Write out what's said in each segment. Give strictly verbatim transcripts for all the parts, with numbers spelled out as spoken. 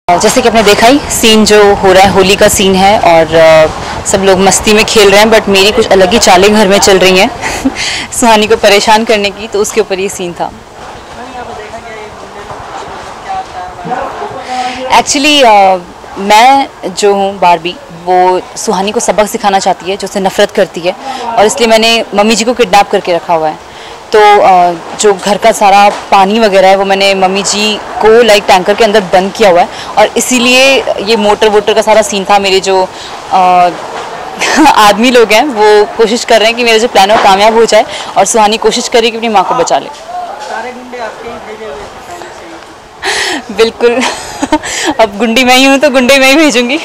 जैसे कि आपने देखा ही सीन जो हो रहा है, होली का सीन है और सब लोग मस्ती में खेल रहे हैं, बट मेरी कुछ अलग ही चालें घर में चल रही हैं सुहानी को परेशान करने की, तो उसके ऊपर ये सीन था। एक्चुअली uh, मैं जो हूँ बारबी, वो सुहानी को सबक सिखाना चाहती है, जो उससे नफ़रत करती है, और इसलिए मैंने मम्मी जी को किडनैप करके रखा हुआ है। तो जो घर का सारा पानी वगैरह है वो मैंने मम्मी जी को लाइक टैंकर के अंदर बंद किया हुआ है, और इसीलिए ये मोटर वोटर का सारा सीन था। मेरे जो आ, आदमी लोग हैं वो कोशिश कर रहे हैं कि मेरा जो प्लान है वो कामयाब हो जाए, और सुहानी कोशिश कर रही है कि अपनी माँ को बचा ले। सारे गुंडे आपके ही भेजे हुए थे पहले से ही? बिल्कुल अब गुंडी मैं ही हूँ तो गुंडे मैं ही भेजूँगी।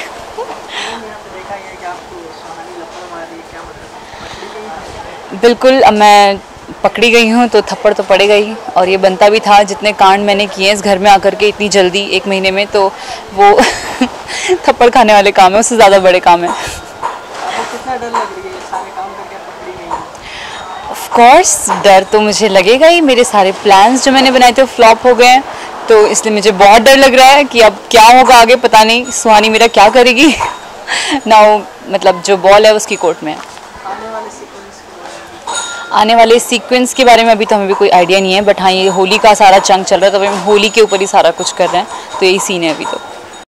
बिल्कुल, अब मैं पकड़ी गई हूँ तो थप्पड़ तो पड़ेगा ही, और ये बनता भी था। जितने कांड मैंने किए इस घर में आकर के इतनी जल्दी एक महीने में, तो वो थप्पड़ खाने वाले काम है, उससे ज़्यादा बड़े काम है। आपको कितना डर लग रही है सारे काम करके पकड़ी गई हैं? ऑफ कोर्स डर तो मुझे लगेगा ही। मेरे सारे प्लान्स जो मैंने बनाए थे वो फ्लॉप हो गए हैं, तो इसलिए मुझे बहुत डर लग रहा है कि अब क्या होगा आगे, पता नहीं सुहानी मेरा क्या करेगी नाउ मतलब जो बॉल है उसकी कोर्ट में है। आने वाले सीक्वेंस आने वाले सीक्वेंस के बारे में अभी तो हमें भी कोई आइडिया नहीं है, बट हाँ ये होली का सारा चंग चल रहा है, तो हम होली के ऊपर ही सारा कुछ कर रहे हैं, तो यही सीन है अभी तो।